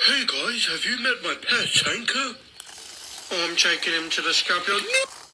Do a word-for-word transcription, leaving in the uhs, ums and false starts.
Hey guys, have you met my pet, Sanka? Oh, I'm taking him to the scrapyard.